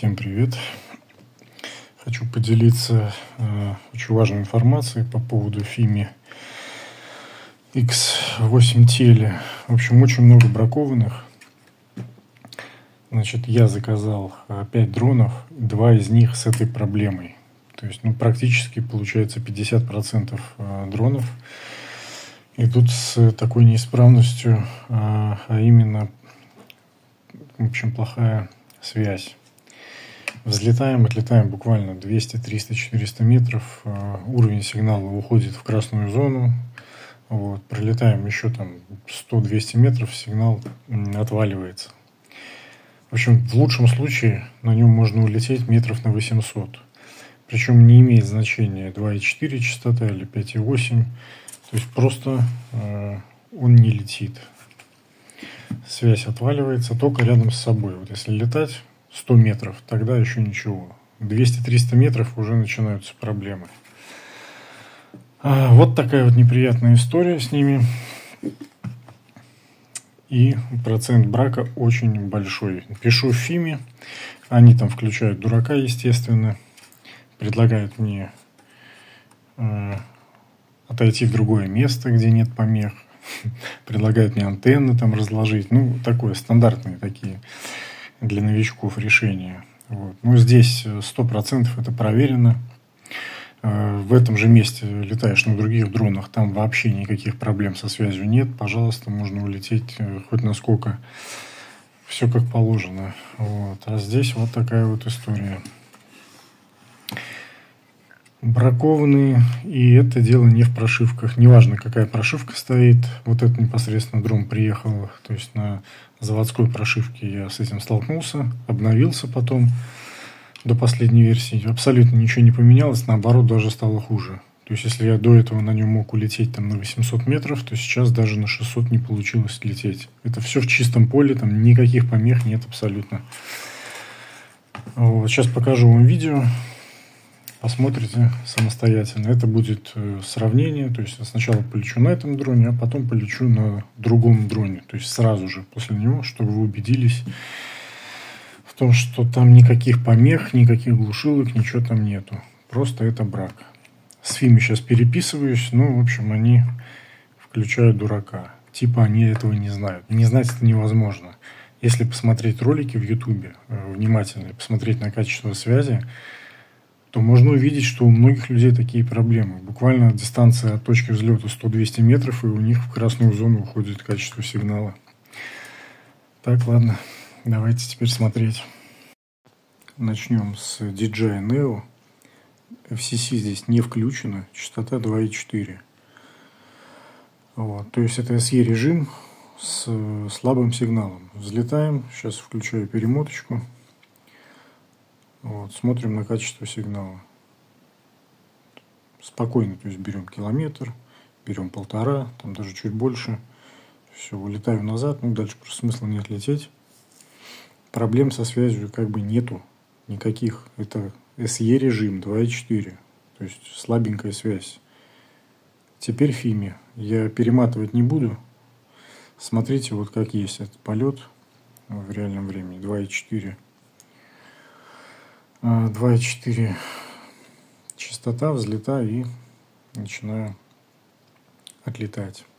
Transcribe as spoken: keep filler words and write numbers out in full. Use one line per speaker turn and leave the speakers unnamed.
Всем привет! Хочу поделиться э, очень важной информацией по поводу Fimi икс восемь Tele. В общем, очень много бракованных. Значит, я заказал пять дронов, два из них с этой проблемой. То есть, ну, практически получается пятьдесят процентов дронов идут с такой неисправностью, а, а именно, в общем, плохая связь. Взлетаем, отлетаем буквально двести, триста, четыреста метров, уровень сигнала уходит в красную зону, вот, пролетаем еще там сто-двести метров, сигнал отваливается. В общем, в лучшем случае на нем можно улететь метров на восемьсот. Причем не имеет значения два и четыре частота или пять и восемь. То есть просто э, он не летит. Связь отваливается только рядом с собой. Вот если летать сто метров, тогда еще ничего. двести-триста метров уже начинаются проблемы. А, вот такая вот неприятная история с ними. И процент брака очень большой. Пишу в Fimi, они там включают дурака, естественно, предлагают мне э, отойти в другое место, где нет помех, предлагают мне антенны там разложить, ну, такое, стандартные такие для новичков решения. Вот. Ну, здесь сто процентов это проверено. В этом же месте летаешь на других дронах, там вообще никаких проблем со связью нет. Пожалуйста, можно улететь хоть насколько. Все как положено. Вот. А здесь вот такая вот история. Бракованные, и это дело не в прошивках. Неважно, какая прошивка стоит. Вот это непосредственно дрон приехал, то есть на заводской прошивке я с этим столкнулся, обновился потом до последней версии. Абсолютно ничего не поменялось, наоборот, даже стало хуже. То есть, если я до этого на нем мог улететь там на восемьсот метров, то сейчас даже на шестьсот не получилось лететь. Это все в чистом поле, там никаких помех нет абсолютно. Вот, сейчас покажу вам видео. Посмотрите самостоятельно. Это будет сравнение. То есть, я сначала полечу на этом дроне, а потом полечу на другом дроне. То есть, сразу же после него, чтобы вы убедились в том, что там никаких помех, никаких глушилок, ничего там нету. Просто это брак. С Fimi сейчас переписываюсь. Ну, в общем, они включают дурака. Типа они этого не знают. Не знать это невозможно. Если посмотреть ролики в Ютубе внимательно и посмотреть на качество связи, то можно увидеть, что у многих людей такие проблемы. Буквально дистанция от точки взлета сто-двести метров, и у них в красную зону уходит качество сигнала. Так, ладно, давайте теперь смотреть. Начнем с ди джей ай Neo. эф си си здесь не включено, частота два и четыре. Вот, то есть это эс и режим с слабым сигналом. Взлетаем, сейчас включаю перемоточку. Вот, смотрим на качество сигнала. Спокойно, то есть берем километр, берем полтора, там даже чуть больше. Все, вылетаю назад, ну дальше просто смысла нет лететь. Проблем со связью как бы нету никаких. Это эс и режим два и четыре, то есть слабенькая связь. Теперь Fimi. Я перематывать не буду. Смотрите, вот как есть этот полет в реальном времени. два и четыре. два и четыре частота, взлета, и начинаю отлетать.